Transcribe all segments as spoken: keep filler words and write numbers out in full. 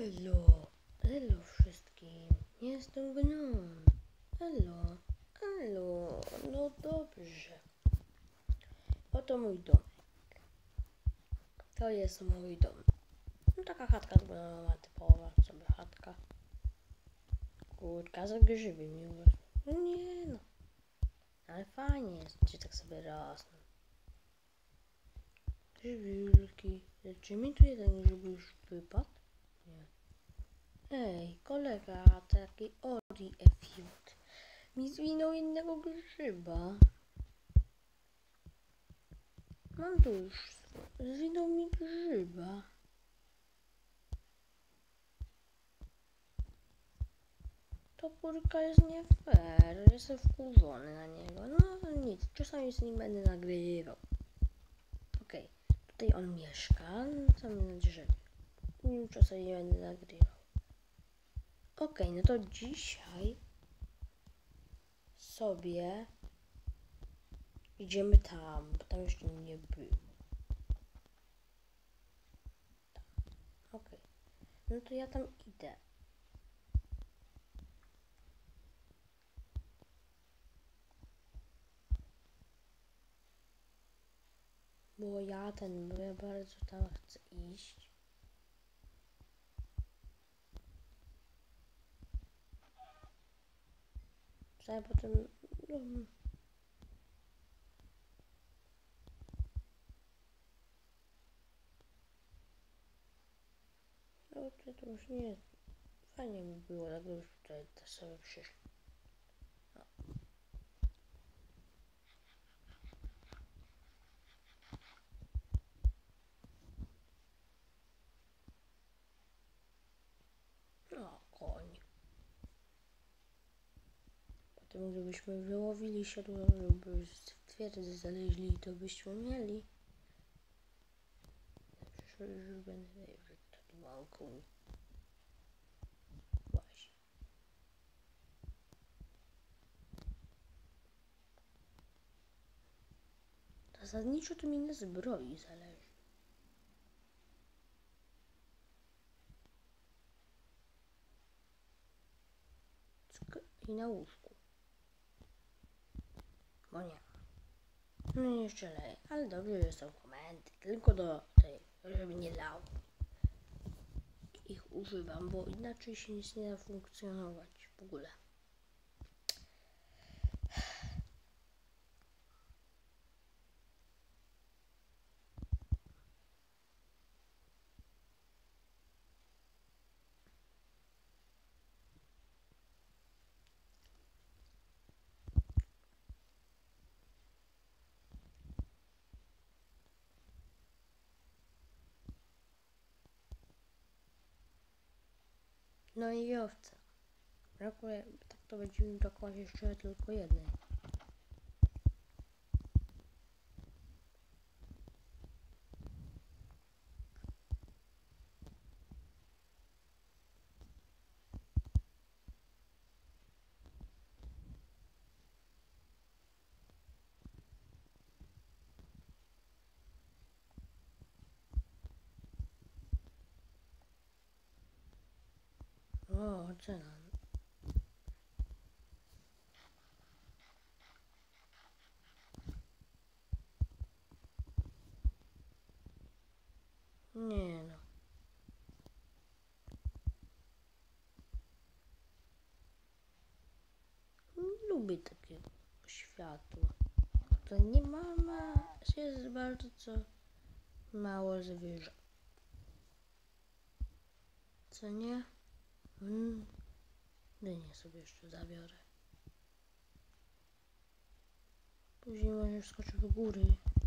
Elo, elo wszystkim, jestem Gnom. Elo, elo, no dobrze. Oto mój domek. To jest mój dom. No taka chatka mała, typowa sobie chatka. Kurka za grzyby miłe. No nie no. Ale fajnie jest, gdzie tak sobie rosną. Grzybiulki. Czy mi tu jeden grzyb już wypadł? Nie. Ej, kolega taki Ori Efiut mi zwinął jednego grzyba. Mam tu już zwinął mi grzyba. To kurka jest nie fair, jestem wkurzony na niego. No nic, czasami z nim będę nagrywał. Okej, okay. Tutaj on mieszka na samym drzewie. Nim czasami będę nagrywał. Okej, okay, no to dzisiaj sobie idziemy tam, bo tam jeszcze nie było. Tam. Okej, okay. No to ja tam idę. Bo ja ten, bo ja bardzo tam chcę iść. A potem, no, no to, to już nie, fajnie by było, jakbyś tutaj też sobie przyszli. No. No, koń. Potem gdybyśmy wyłowili się tu, żeby z twierdzy znaleźli, to byśmy mieli. Na przyszłość już będę wiedział, że to mam koń. Właśnie. Zasadniczo to mi na zbroi zależy. I na łóżku. Bo nie. No i jeszcze leje. Ale dobrze, że są komendy. Tylko do tej, żeby nie lało. Ich używam, bo inaczej się nic nie da funkcjonować w ogóle. No i owca. Brakuje, tak to będzie mi brakować jeszcze tylko jednej. O, cena. Nie no. Lubię takiego światła. To nie ma, ma jest bardzo mało zwierząt. Co nie? Mm. Dynię sobie jeszcze zabiorę. Później możesz skoczyć do góry.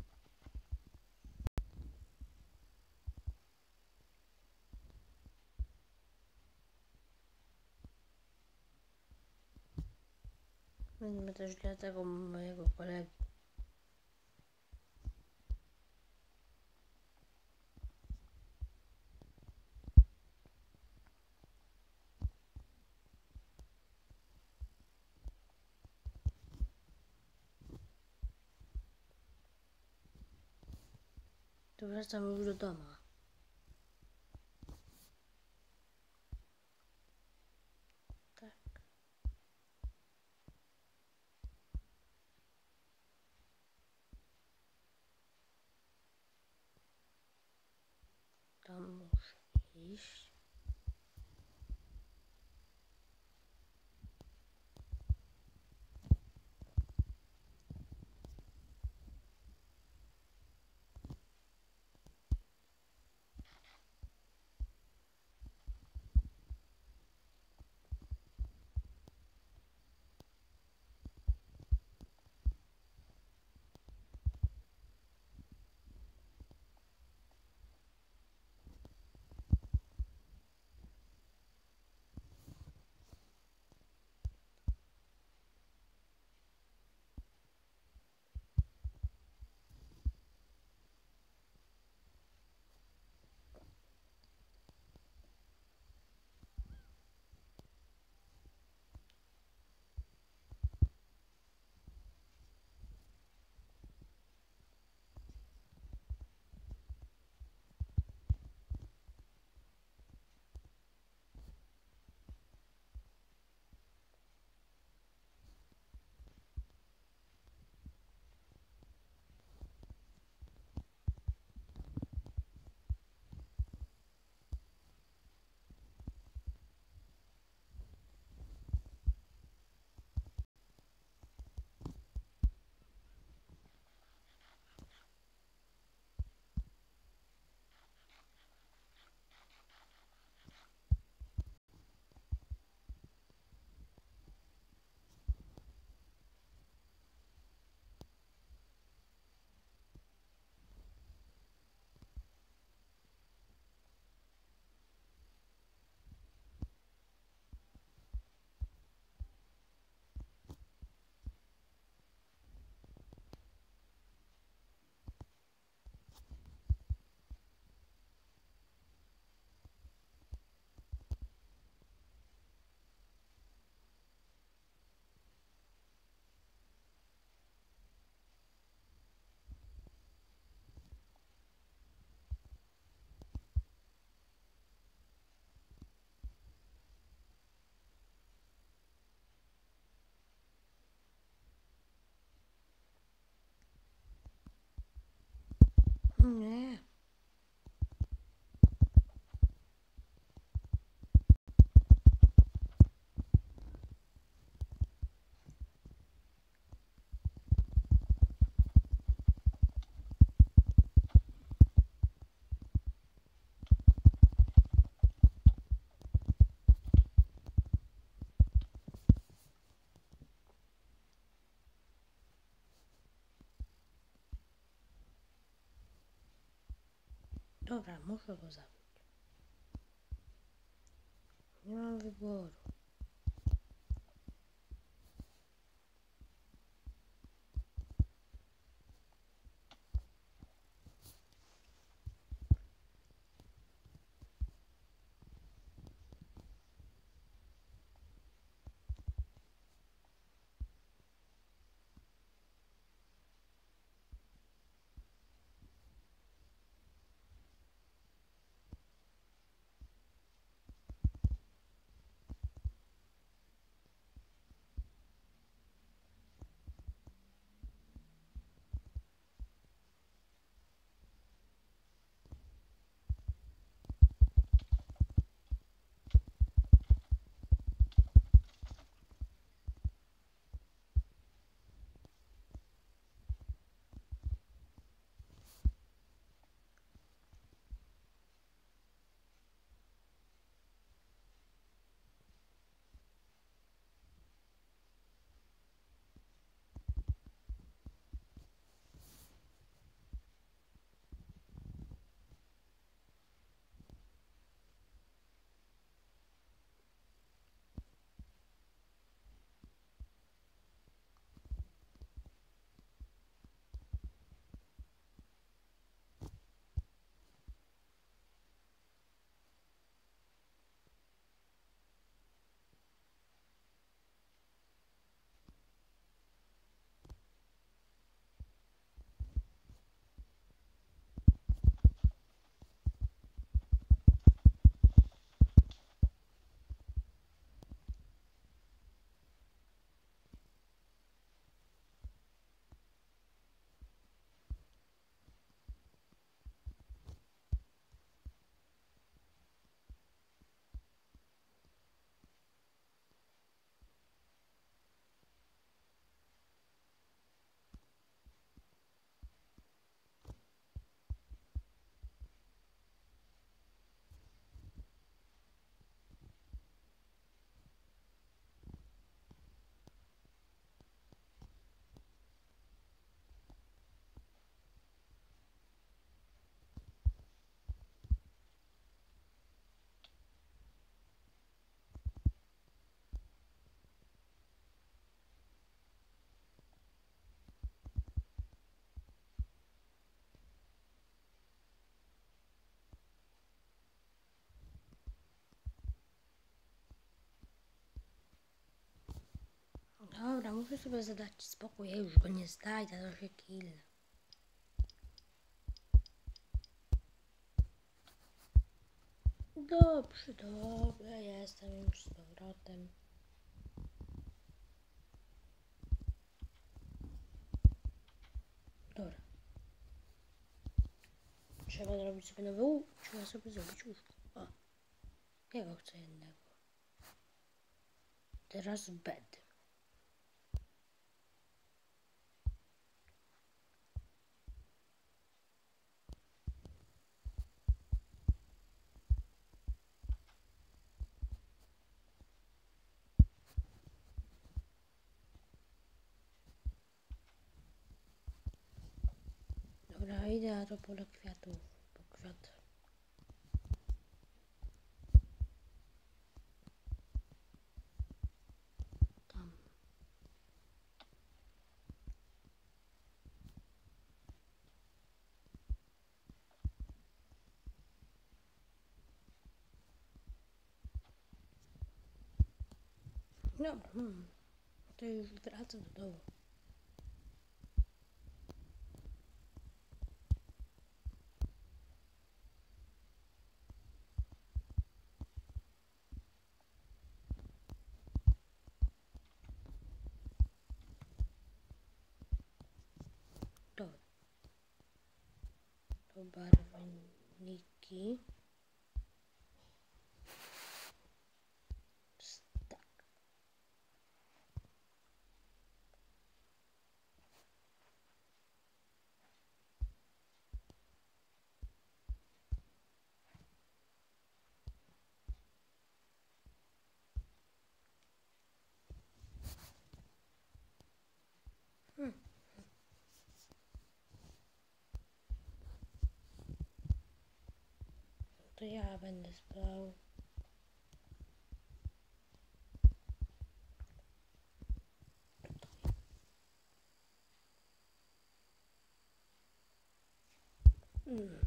Będziemy też dla tego mojego kolegi. To wracamy już do domu. iść. Nie. Dobra, muszę go zabić. Nie mam wyboru. Dobra, muszę sobie zadać spokój, ja już go nie znajdę, to się kilnę. Dobrze, dobra, jestem już z powrotem. Dobra. Trzeba zrobić sobie nowe łóżko. Trzeba sobie zrobić łóżko. O, jego chcę jednego. Teraz bed. Dobra, idę na to pole kwiatów, bo kwiat. Tam. Dobra, hmm. To już wracam do domu. Dobra. To barwniki. Tak. Hmm. To ja będę spał. Mm.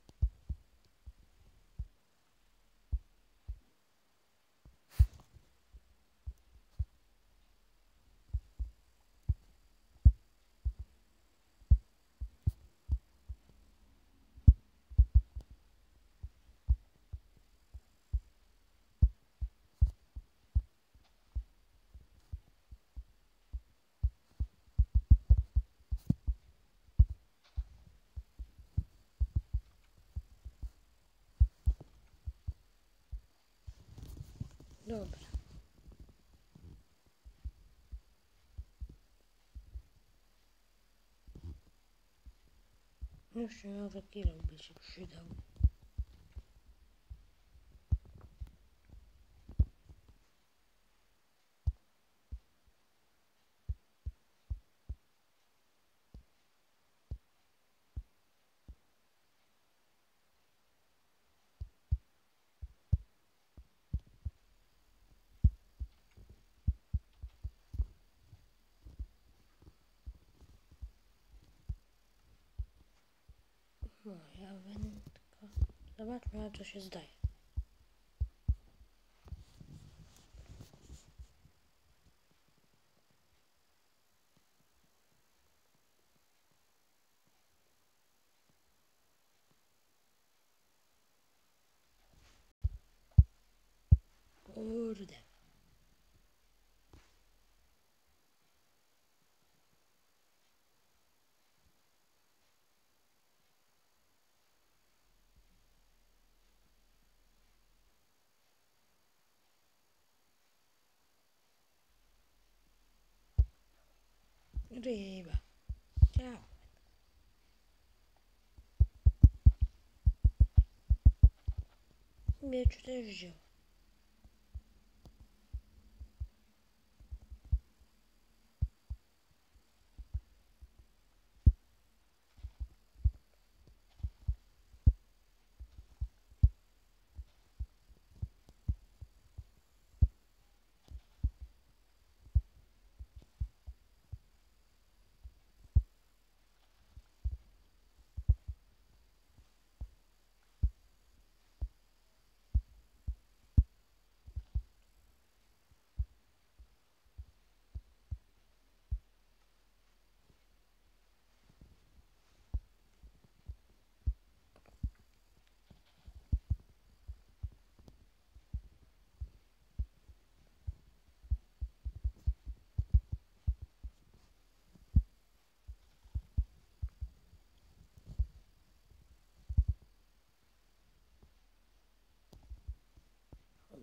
Dobra. Jeszcze nowy kilo by się przydał. Moja wędka. Zobaczmy, na co się zdaje. Kurde. Ryba. Ciao. Miecz też wziął.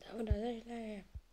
Dobra, zaźleję.